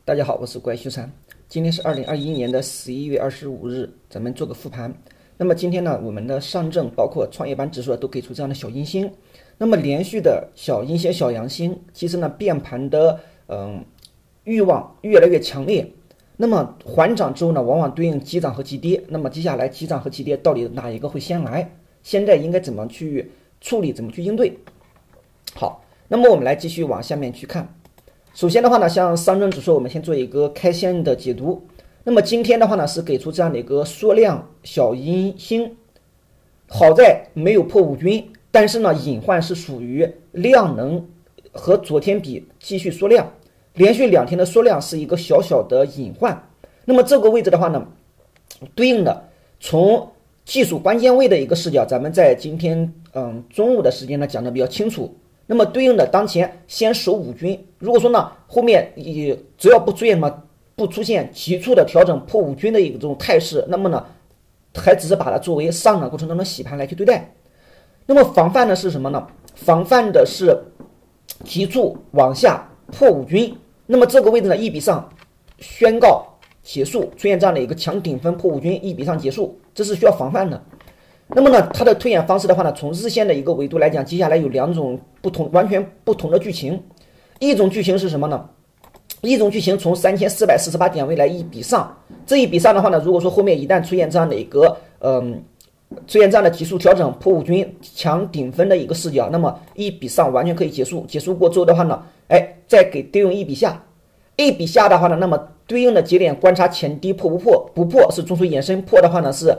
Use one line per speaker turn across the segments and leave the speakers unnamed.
大家好，我是怪修禅。今天是2021年的11月25日，咱们做个复盘。那么今天呢，我们的上证包括创业板指数都给出这样的小阴星。那么连续的小阴星、小阳星，其实呢变盘的欲望越来越强烈。那么缓涨之后呢，往往对应急涨和急跌。那么接下来急涨和急跌到底哪一个会先来？现在应该怎么去处理？怎么去应对？好，那么我们来继续往下面去看。首先的话呢，像上证指数，我们先做一个开线的解读。那么今天的话呢，是给出这样的一个缩量小阴星，好在没有破五均，但是呢，隐患是属于量能和昨天比继续缩量，连续2天的缩量是一个小小的隐患。那么这个位置的话呢，对应的从技术关键位的一个视角，咱们在今天中午的时间呢讲的比较清楚。那么对应的当前先守五均，如果说呢后面只要不出现急促的调整破五均的一种态势，那么呢还只是把它作为上涨过程当中的洗盘来去对待。那么防范的是什么呢？防范的是急促往下破五均。那么这个位置呢一笔上宣告结束，出现这样的一个强顶分破五均，一笔上结束，这是需要防范的。那么呢，它的推演方式的话呢，从日线的一个维度来讲，接下来有2种完全不同的剧情。一种剧情是什么呢？一种剧情从3448点位来一笔上，这一笔上的话呢，如果说后面一旦出现这样的一个急速调整破五均强顶分的一个视角，那么一笔上完全可以结束。结束过之后的话呢，再给对应一笔下。一笔下的话呢，那么对应的节点观察前低破不破，不破是中枢延伸，破的话呢是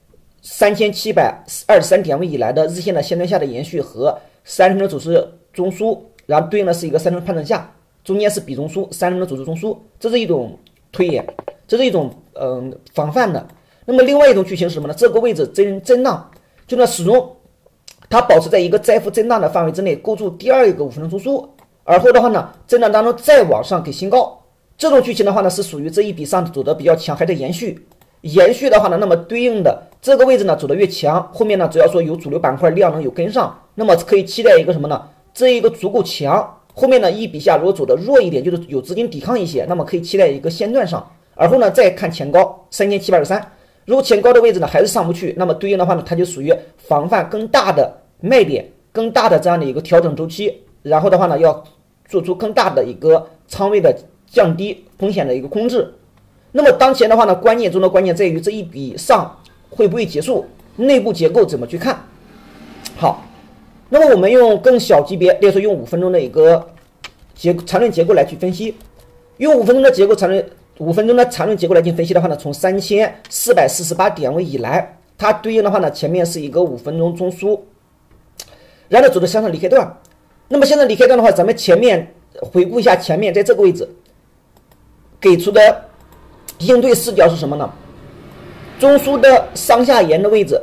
3723点位以来的日线的线段下的延续和30分钟走势中枢，然后对应的是一个3成判断下，中间是比中枢30分钟走势中枢，这是一种推演，这是一种防范的。那么另外一种剧情是什么呢？这个位置震荡，就呢始终它保持在一个窄幅震荡的范围之内，构筑第二个5分钟中枢，而后的话呢震荡当中再往上给新高。这种剧情的话呢是属于这一笔上走的比较强，还在延续的话呢，那么对应的这个位置呢走得越强，后面呢只要说有主流板块量能有跟上，那么可以期待一个什么呢？这一个足够强，后面呢一笔下如果走得弱一点，就是有资金抵抗一些，那么可以期待一个线段上，而后呢再看前高3723，如果前高的位置呢还是上不去，那么对应的话呢它就属于防范更大的卖点，更大的这样的一个调整周期，然后的话呢要做出更大的一个仓位的降低风险的一个控制。那么当前的话呢，关键中的关键在于这一笔上会不会结束，内部结构怎么去看。好，那么我们用更小级别，例如说用5分钟的一个缠论结构来去分析，用5分钟的缠论结构来进行分析的话呢，从3448点位以来，它对应的话呢，前面是一个5分钟中枢，然后走的向上离开段。那么向上离开段的话，咱们前面回顾一下前面在这个位置给出的应对视角是什么呢？中枢的上下沿的位置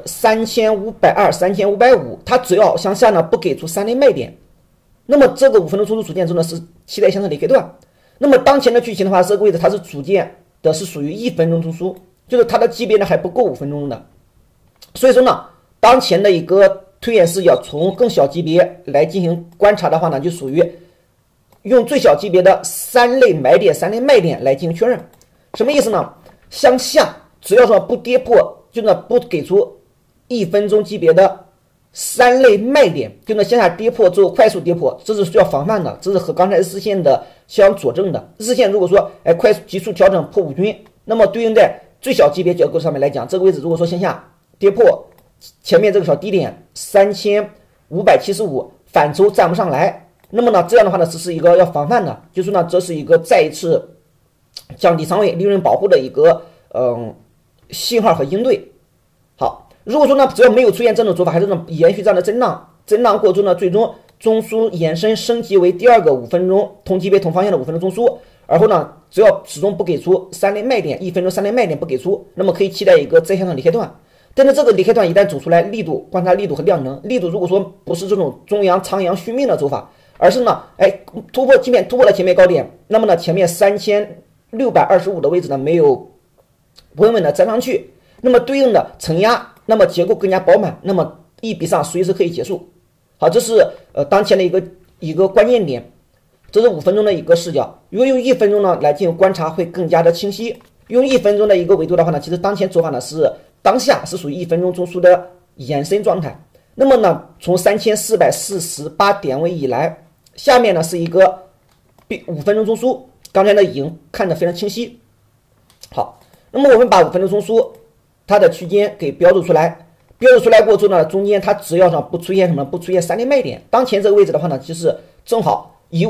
3520、3550，它只要向下呢不给出3类卖点，那么这个5分钟中枢组件中呢是期待向上离开段。那么当前的剧情的话，这个位置它是组件的是属于1分钟中枢，就是它的级别呢还不够5分钟的。所以说呢，当前的一个推演视角从更小级别来进行观察的话呢，就属于用最小级别的3类买点、3类卖点来进行确认。什么意思呢？向下只要说不跌破，就呢不给出1分钟级别的3类卖点，就呢向下跌破之后快速跌破，这是需要防范的，这是和刚才日线的相佐证的。日线如果说快速急速调整破五均，那么对应在最小级别结构上面来讲，这个位置如果说向下跌破前面这个小低点3575，反抽站不上来，那么呢这样的话呢，这是一个要防范的，就是呢这是一个再一次降低仓位利润保护的一个信号和应对。好，如果说呢只要没有出现这种走法，还是这种延续这样的震荡过程呢，最终中枢延伸升级为第二个5分钟同级别同方向的5分钟中枢，而后呢只要始终不给出3类卖点，1分钟3类卖点不给出，那么可以期待一个再向上离开段。但是这个离开段一旦走出来，观察力度和量能，力度如果说不是这种中阳长阳续命的走法，而是呢突破了前面高点，那么呢前面3625的位置呢没有稳稳的站上去，那么对应的承压，那么结构更加饱满，那么一笔上随时可以结束。好，这是当前的一个关键点。 这是5分钟的一个视角。如果用1分钟呢来进行观察，会更加的清晰。用1分钟的一个维度的话呢，其实当前做法呢是当下是属于1分钟中枢的延伸状态。那么呢，从3448点位以来，下面呢是一个5分钟中枢，刚才呢已经看得非常清晰。好，那么我们把5分钟中枢它的区间给标注出来，标注出来过之后呢，中间它只要上不出现什么，不出现3类卖点。当前这个位置的话呢，其实正好以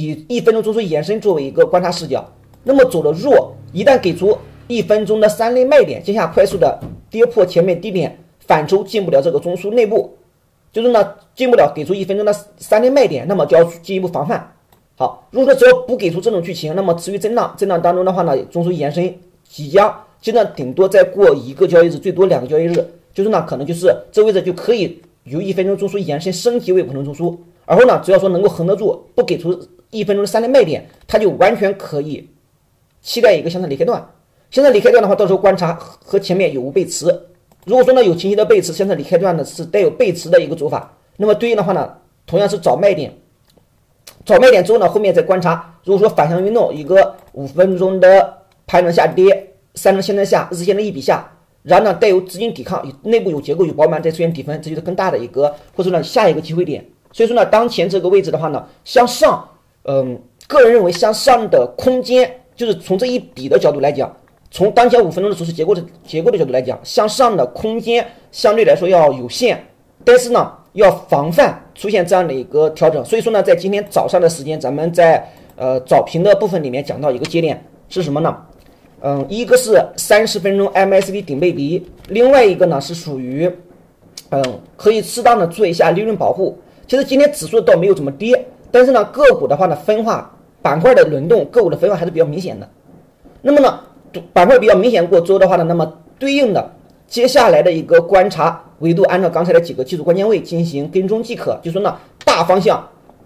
1分钟中枢延伸作为一个观察视角。那么走的弱，一旦给出1分钟的3类卖点，接下来快速的跌破前面低点，反抽进不了这个中枢内部，就是呢进不了给出1分钟的3类卖点，那么就要进一步防范。好，如果说只要不给出这种剧情，那么持续震荡当中的话呢，中枢延伸即将顶多再过1个交易日，最多2个交易日，就是呢可能就是这位置就可以由1分钟中枢延伸升级为5分钟中枢，而后呢只要说能够横得住，不给出1分钟的3类卖点，它就完全可以期待一个向上离开段。向上离开段的话，到时候观察和前面有无背驰。如果说呢有清晰的背驰，向上离开段呢是带有背驰的一个走法，那么对应的话呢，同样是找卖点。找卖点之后呢，后面再观察。如果说反向运动，一个5分钟的盘整下跌，3根线的下，日线的一笔下，然后呢带有资金抵抗，内部有结构有饱满，再出现底分，这就是更大的一个或者呢下一个机会点。所以说呢，当前这个位置的话呢，向上，个人认为向上的空间，就是从这一笔的角度来讲，从当前5分钟的走势结构的角度来讲，向上的空间相对来说要有限，但是呢要防范出现这样的一个调整。所以说呢，在今天早上的时间，咱们在早评的部分里面讲到一个节点是什么呢？一个是30分钟 MACD 顶背离，另外一个呢是属于可以适当的做一下利润保护。其实今天指数倒没有怎么跌，但是呢个股的话呢分化板块的轮动，个股的分化还是比较明显的。那么呢板块比较明显过之后的话呢，那么对应的接下来的一个观察维度，按照刚才的几个技术关键位进行跟踪即可。就说呢大方向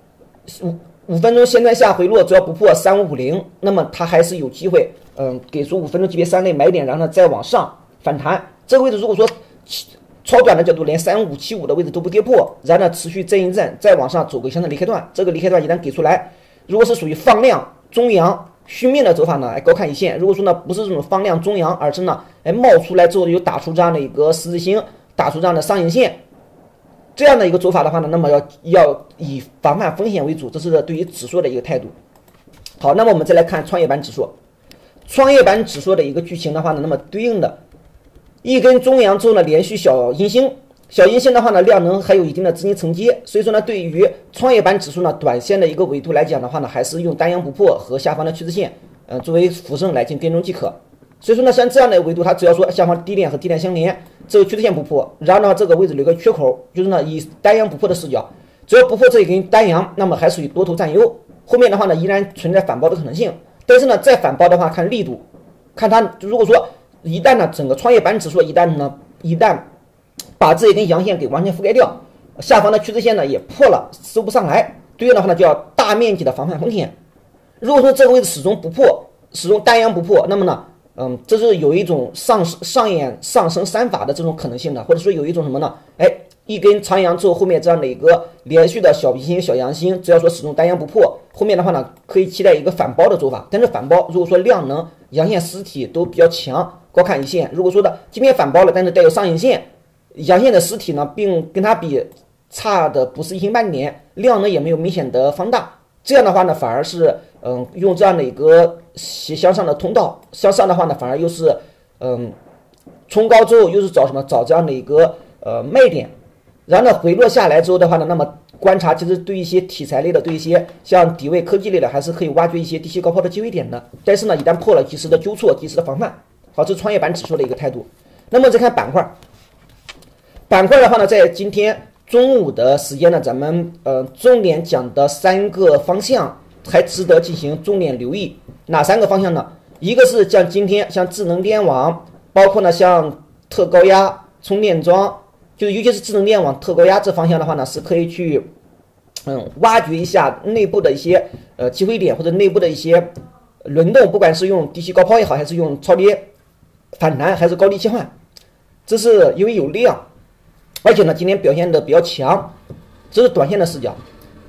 5分钟现在下回落，只要不破3550，那么它还是有机会给出5分钟级别3类买点，然后呢再往上反弹。这个位置如果说超短的角度连3575的位置都不跌破，然后呢持续震一震，再往上走个向上离开段，这个离开段一旦给出来，如果是属于放量中阳续命的走法呢，高看一线。如果说呢不是这种放量中阳，而是呢冒出来之后有打出这样的一个十字星，打出这样的上影线，这样的一个走法的话呢，那么要以防范风险为主，这是对于指数的一个态度。好，那么我们再来看创业板指数。创业板指数的一个剧情的话呢，那么对应的一根中阳之后呢，连续小阴星，小阴星的话呢，量能还有一定的资金承接，所以说呢，对于创业板指数呢，短线的一个维度来讲的话呢，还是用单阳不破和下方的趋势线，作为辅证来进行跟踪即可。所以说呢，像这样的维度，它只要说下方低点和低点相连，这个趋势线不破，然后呢，这个位置留个缺口，就是呢，以单阳不破的视角，只要不破这一根单阳，那么还属于多头占优。后面的话呢，依然存在反包的可能性，但是呢，再反包的话，看力度，看它如果说一旦呢，整个创业板指数一旦把这一根阳线给完全覆盖掉，下方的趋势线呢也破了，收不上来，对应的话呢就要大面积的防范风险。如果说这个位置始终不破，始终单阳不破，那么呢，这是有一种上演上升三法的这种可能性的，或者说有一种什么呢？一根长阳之后，后面这样的一个连续的小鼻星、小阳星，只要说始终单阳不破，后面的话呢，可以期待一个反包的做法。但是反包如果说量能、阳线实体都比较强，高看一线。如果说的今天反包了，但是带有上影线，阳线的实体呢，并跟它比差的不是一星半点，量呢也没有明显的放大。这样的话呢，反而是用这样的一个斜向上的通道，向上的话呢，反而又是冲高之后又是找什么？找这样的一个卖点。然后呢，回落下来之后的话呢，那么观察其实对一些题材类的，对一些像底位科技类的，还是可以挖掘一些低吸高抛的机会点的。但是呢，一旦破了，及时的纠错，及时的防范。好，这是创业板指数的一个态度。那么再看板块，板块的话呢，在今天中午的时间呢，咱们重点讲的3个方向还值得进行重点留意。哪3个方向呢？一个是像今天像智能电网，包括呢像特高压充电桩。就尤其是智能电网、特高压这方向的话呢，是可以去挖掘一下内部的一些机会点，或者内部的一些轮动，不管是用低吸高抛也好，还是用超跌反弹，还是高低切换，这是因为有量，而且呢今天表现的比较强，这是短线的视角。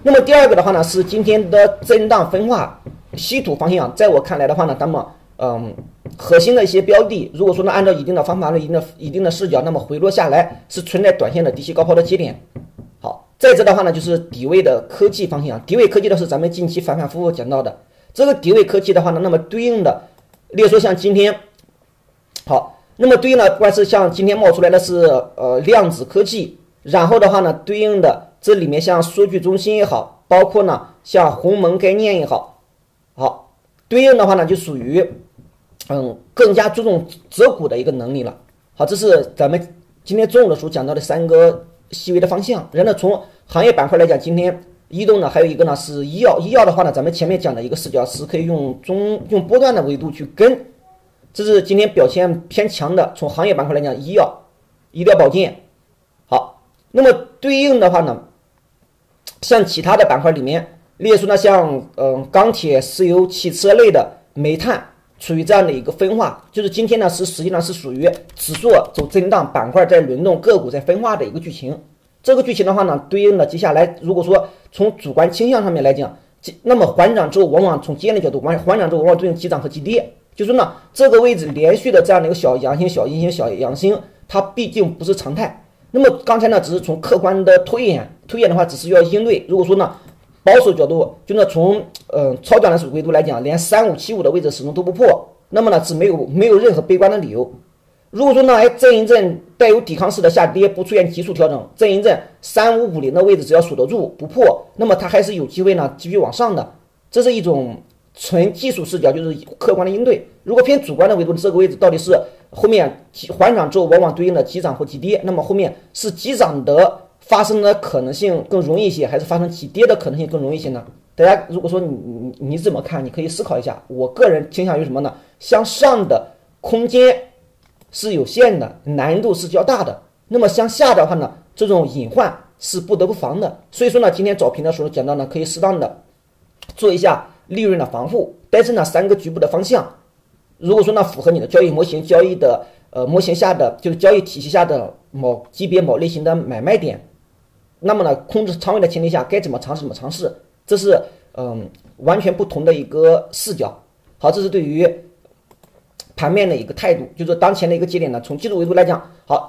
那么第二个的话呢，是今天的震荡分化稀土方向，在我看来的话呢，那么核心的一些标的，如果说呢按照一定的方法论、一定的视角，那么回落下来是存在短线的低吸高抛的节点。好，再者的话呢，就是低位的科技方向，低位科技的是咱们近期反反复复讲到的这个低位科技的话呢，那么对应的，例如说像今天，好，那么对应的不管是像今天冒出来的是量子科技，然后的话呢，对应的这里面像数据中心也好，包括呢像鸿蒙概念也好，好，对应的话呢就属于更加注重择股的一个能力了。好，这是咱们今天中午的时候讲到的3个细微的方向。然后呢，从行业板块来讲，今天移动呢还有一个呢是医药，医药的话呢，咱们前面讲的一个视角是可以用波段的维度去跟，这是今天表现偏强的。从行业板块来讲，医药、医疗保健。好，那么对应的话呢，像其他的板块里面，例如说呢像钢铁、石油、汽车类的、煤炭。处于这样的一个分化，就是今天呢实际上是属于指数走震荡，板块在轮动，个股在分化的一个剧情。这个剧情的话呢，对应的接下来如果说从主观倾向上面来讲，那么缓涨之后往往从今天的角度，缓涨之后往往对应急涨和急跌。就是说呢，这个位置连续的这样的一个小阳星、小阴星、小阳星，它毕竟不是常态。那么刚才呢只是从客观的推演的话，只是要应对。如果说呢保守角度，就呢从超短的维度来讲，连3575的位置始终都不破，那么呢是没有任何悲观的理由。如果说呢震一震带有抵抗式的下跌，不出现急速调整，震一震3550的位置只要守得住不破，那么它还是有机会呢继续往上的。这是一种纯技术视角，就是客观的应对。如果偏主观的维度，这个位置到底是后面缓涨之后往往对应的急涨或急跌，那么后面是急涨的发生的可能性更容易一些，还是发生急跌的可能性更容易一些呢？大家如果说你怎么看，你可以思考一下。我个人倾向于什么呢？向上的空间是有限的，难度是较大的。那么向下的话呢，这种隐患是不得不防的。所以说呢，今天早评的时候讲到呢，可以适当的做一下利润的防护。但是呢，3个局部的方向，如果说呢符合你的交易模型、交易的模型下的就是交易体系下的某级别、某类型的买卖点。那么呢，控制仓位的前提下，该怎么尝试怎么尝试，这是完全不同的一个视角。好，这是对于盘面的一个态度，就是当前的一个节点呢，从技术维度来讲，好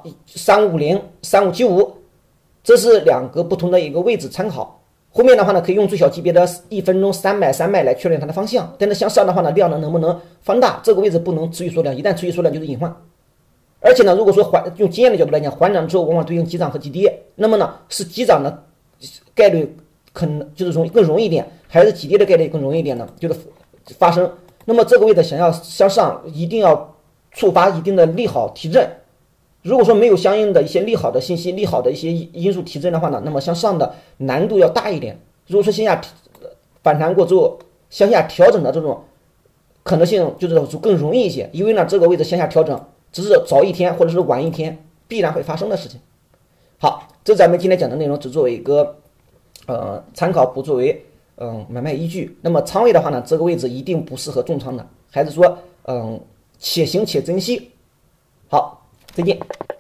，3550、3575，这是2个不同的一个位置参考。后面的话呢，可以用最小级别的1分钟3卖来确认它的方向。但是向上的话呢，量能不能放大，这个位置不能持续缩量，一旦持续缩量就是隐患。而且呢，如果说用经验的角度来讲，缓涨之后往往对应急涨和急跌，那么呢是急涨的概率可能就是更容易一点，还是急跌的概率更容易一点呢？就是发生。那么这个位置想要向上，一定要触发一定的利好提振。如果说没有相应的一些利好的信息、利好的一些因素提振的话呢，那么向上的难度要大一点。如果说向下反弹过之后，向下调整的这种可能性就是更容易一些，因为呢这个位置向下调整只是早一天或者是晚一天必然会发生的事情。好，这咱们今天讲的内容只作为一个参考，不作为买卖依据。那么仓位的话呢，这个位置一定不适合重仓的，还是说且行且珍惜。好，再见。